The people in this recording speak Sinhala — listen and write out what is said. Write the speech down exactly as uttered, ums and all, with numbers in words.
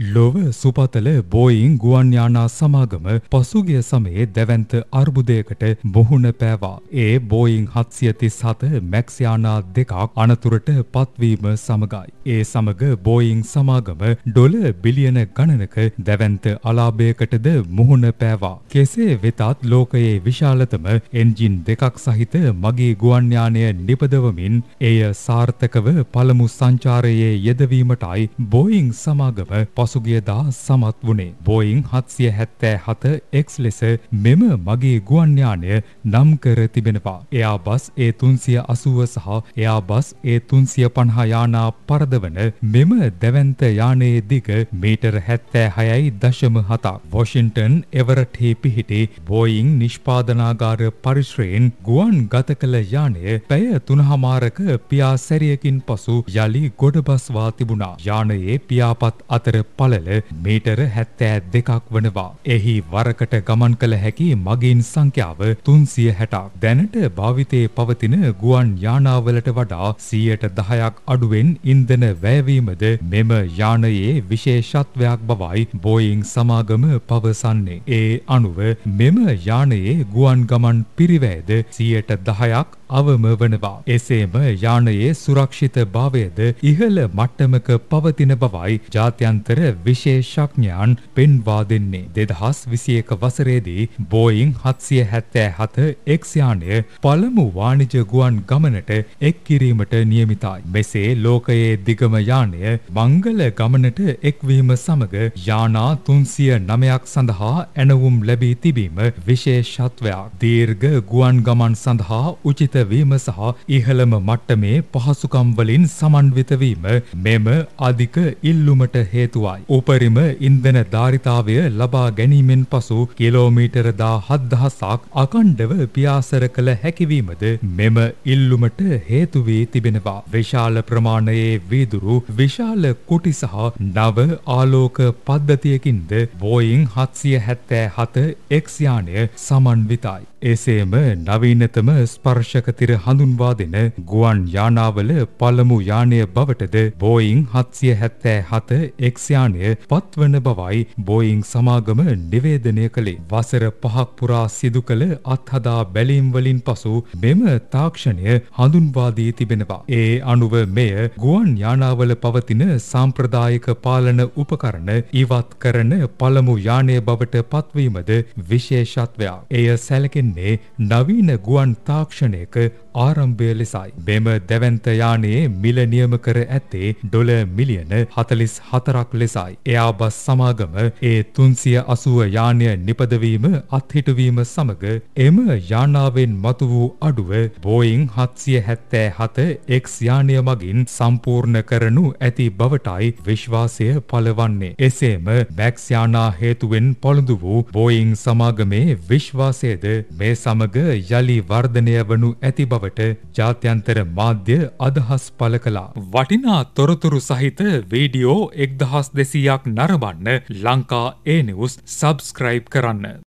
ලොව සුපතල බෝයිං ගුවන් යානා සමාගම පසුගිය සමයේ දැවැන්ත අර්බුදයකට මුහුණ පෑවා. ඒ බෝයිං හත්සිය තිස් හත මැක්ස් යානා දෙකක් අනතුරට පත්වීම සමගයි. ඒ සමග බෝයිං සමාගම ඩොල බිලියන ගණනක දැවැන්ත අලාභයකටද මුහුණ පෑවා. කෙසේ වෙතත් ලෝකයේ විශාලතම එන්ජින් දෙකක් සහිත මගී ගුවන් යානය නිපදවමින් එය සාර්ථකව පළමු සංචාරයේ යෙදවීමටයි බෝයිං සමාගම පසුගියදා සමත් වුණේ. බෝයිං හත්සිය හැත්තෑ හත එක්ස් ලෙස මෙම මගේ ගුවන් යානය නම් කර තිබෙනවා. එයාබස් ඒ තුන්සිය අසූව සහ එයාබස් ඒ තුන්සිය පනහ යානා පරදවන මෙම දැවැන්ත යානයේ දිග මීටර් හැත්තෑ හයයි දශම හතක්. වොෂින්ටන් එවරට්හි පිහිටි බෝයිං නිෂ්පාදනාගාර පරිශ්‍රයෙන් ගුවන් ගත කළ යානය පැය තුනහමාරක පියාසැරියකින් පසු යළි ගොඩබස්වා තිබුණා. යානයේ පියාපත් අතර පළල මීටර හැත්තෑ දෙකක් වනවා. එහි වරකට ගමන් කළ හැකි මගීන් සංඛ්‍යාව තුන්සිය හැටක්. දැනට භාවිතයේ පවතින ගුවන් යානාවලට වඩා සීයට දහයක් අඩුවෙන් ඉන්ධන වැයවීමද මෙම යානයේ විශේෂත්වයක් බවයි බෝයිං සමාගම පවසන්නේ. ඒ අනුව මෙම යානයේ ගුවන් ගමන් පිරිවැයද සීයට දහයක් අවම වනවා. එසේම යානයේ සුරක්ෂිත භාවයද ඉහළ මට්ටමක පවතින බවයි ජාත්‍යන්තර විශේෂඥයන් පෙන්වා දෙන්නේ. දෙදහස් විසිඑක වසරේදී බෝයිං හත්සිය හැත්තෑ හත එක්ස් යානය පළමු වාණිජ ගුවන් ගමනට එක් කිරීමට නියමිතයි. මෙසේ ලෝකයේ දිගම යානය මංගල ගමනට එක්වීම සමග යානා තුන්සිය නවයක් සඳහා ඇනවුම් ලැබී තිබීම විශේෂත්වයක්. දීර්ඝ ගුවන් ගමන් සඳහා උචිත වීම සහ ඉහළම මට්ටමේ පහසුකම් වලින් සමන්විත වීම මෙම අධික ඉල්ලුමට හේතුවයි. උපරිම ඉන්ධන ධාරිතාවය ලබා ගැනීමෙන් පසු කිලෝමීටර දාහත් දහසක් අකණ්ඩව පියාසර කළ හැකිවීමද මෙම ඉල්ලුමට හේතු වී තිබෙනවා. විශාල ප්‍රමාණයේ වීදුරු විශාල කුටි සහ නව ආලෝක පද්ධතියකින්ද බෝයිං හත්සිය හැත්තෑ හත එක්ස් යානය සමන්විතයි. එසේම නවීනතම ස්පර්ශක තිර හඳුන්වා දෙන ගුවන් යානාවල පළමු යානය බවටද බෝයිං හත්සිය හැත්තෑ හත එක්ස් යානය පත්වන බවයි බෝයිං සමාගම නිවේදනය කළේ. වසර පහක් පුරා සිදු කළ අත්හදා බැලීම් වලින් පසු මෙම තාක්ෂණය හඳුන්වා දී තිබෙනවා. ඒ අනුව මෙය ගුවන් යානාවල පවතින සාම්ප්‍රදායික පාලන උපකරණ ඉවත් කරන පළමු යානය බවට පත්වීමද විශේෂත්වයක්. එය සැලකෙන්නේ නවීන ගුවන් තාක්ෂණයක ආරම්භය ලෙසයි. මෙම දැවැන්ත යානයේ මිල නියම කර ඇත්තේ ඩොල මිලියන හතළිස් හතරක් ලෙසයි. එයාබස් සමාගම ඒ තුන්සිය අසූව යානය නිපදවීම අත්හිටුවීම සමග එම යානාවෙන් මතු වූ අඩුව බෝයිං හත්සිය හැත්තෑ හත එක්ස් යානය මගින් සම්පූර්ණ කරනු ඇති බවටයි විශ්වාසය පළවන්නේ. එසේම මැක්ස් යානා හේතුවෙන් පොළඳු වූ බෝයිං සමාගමේ විශ්වාසයද මේ සමග යළි වර්ධනය වනු ඇති බවට ජාත්‍යන්තර මාධ්‍ය අදහස් පළ කළා. වටිනා තොරතුරු සහිත වීඩියෝ එක්දහස් දෙසීයක් නරඹන්න ලංකා ඒ නිවුස් සබ්ස්ක්‍රයිබ් කරන්න.